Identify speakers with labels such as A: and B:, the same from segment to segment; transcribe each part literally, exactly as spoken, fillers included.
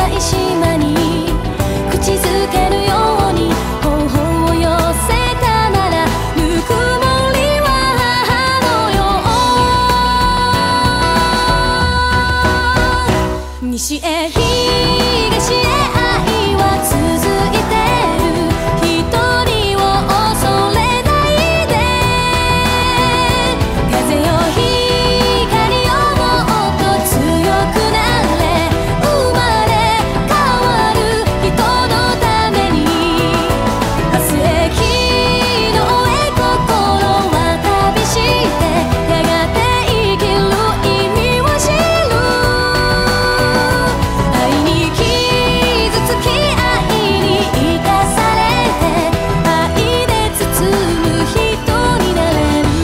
A: ない島に口づけるように頬を寄せたならぬくもりは母のよう西へ東へ愛は続いてる一人を恐れないで風よ光よもっと強くなれ生まれ変わる人のために明日へ昨日へ心は旅してやがて生きる意味を知る愛に傷つき愛に生かされて愛で包む人になれる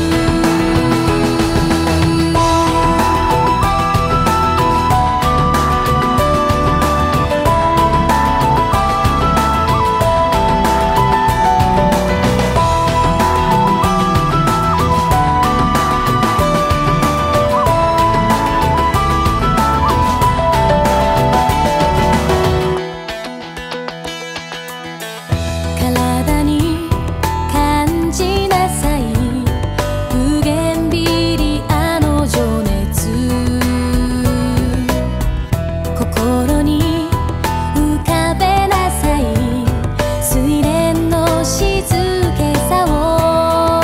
A: 体に感じなさい無限ビリあの情熱心に浮かべなさい睡蓮の静けさを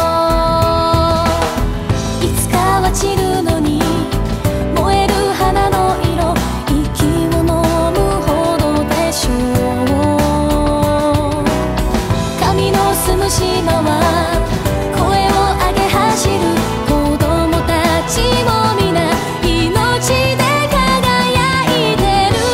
A: いつかは散るのに燃える花の色息を飲むほどでしょう神の住む島は声を上げ走る子供たちも皆命で輝いてる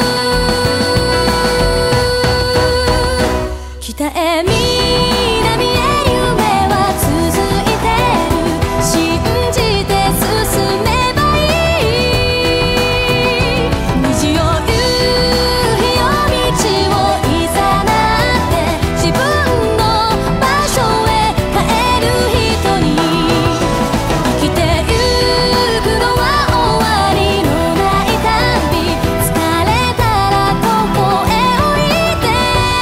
A: 北へ南へ夢は続いてる信じて進めばいい虹よ夕日よ道をいざなって自分の場所へ帰る人に生きてゆくのは終わりのない旅疲れたらここへおいで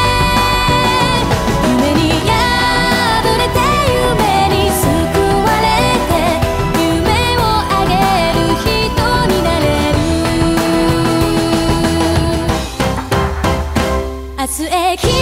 A: 夢に破れて夢に救われて夢をあげる人になれる明日へ